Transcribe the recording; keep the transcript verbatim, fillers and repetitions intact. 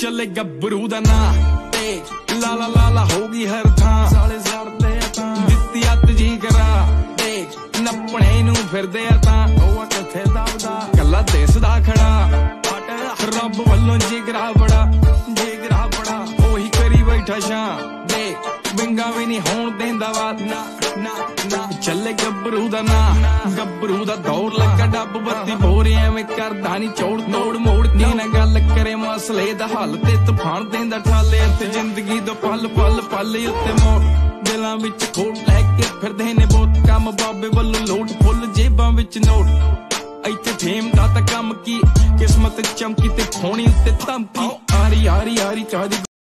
ਚੱਲੇ ਗੱਭਰੂ ਦਾ ਨਾਂ ਤੇ ਲਾਲਾ ਲਾਲਾ ਹੋਗੀ ਹਰ ਥਾਂ ਸਾਲੇ ਸੜਦੇ ਤਾਂ ਦਿੱਤੀ ਅੱਤ ਜੀ ਕਰਾ ਤੇ ਨੱਪਣੇ ਨੂੰ ਫਿਰਦੇ ਆ ਤਾਂ ਉਹ ਕਿੱਥੇ ਦਬਦਾ ਕੱਲਾ ਦਿਸਦਾ ਖੜਾ ਰੱਬ ਵੱਲੋਂ ਜਿਗਰਾ ਬੜਾ ਜਿਗਰਾ ਬੜਾ ਉਹੀ ਕਰੀ ਬੈਠਾ ਸ਼ਾਂ ਦੇ ਵਿੰਗਾ ਵੀ ਨਹੀਂ ਹੋਣ ਦੇਂਦਾ ਵਾ ਨਾ ਨਾ ਨਾ ਚੱਲੇ ਗੱਭਰੂ ਦਾ ਨਾਂ ਗੱਭਰੂ ਦਾ ਦੌੜ ਲੱਗਾ ਡੱਬ ਬੱਤੀ ਬੋਰੇ ਐਵੇਂ ਕਰਦਾ ਨੀ ਚੋੜ ਤੋੜ ਮੋੜ ਦੀ ਨਾ ਗੱਲ ਕਰੇ ਮਸਲੇ ਦਾ ਹੱਲ ਤੇ ਤੂਫਾਨ ਦੇਂਦਾ ਠਾਲੇ ਤੇ ਜ਼ਿੰਦਗੀ ਦਾ ਪਲ ਪਲ ਪਲ ਉੱਤੇ ਮੋੜ ਦਿਲਾਂ ਵਿੱਚ ਖੋਟ ਲੈ ਕੇ ਫਿਰਦੇ ਨੇ ਬਹੁਤ ਕੰਮ ਬਾਬੇ ਵੱਲੋਂ ਲੋਟ ਫੁੱਲ ਜੇਬਾਂ ਵਿੱਚ ਨੋਟ ਇੱਥੇ ਫੇਮ ਦਾ ਤਾਂ ਕੰਮ ਕੀ ਕਿਸਮਤ ਚਮਕੀ ਤੇ ਖੋਣੀ ਉੱਤੇ ਧਮਕੀ ਆਰੀ ਆਰੀ ਆਰੀ ਚਾਹਦੀ